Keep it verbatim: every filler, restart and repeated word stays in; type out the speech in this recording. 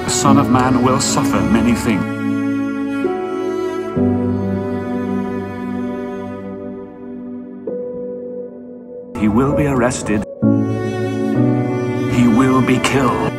The Son of Man will suffer many things. He will be arrested. He will be killed.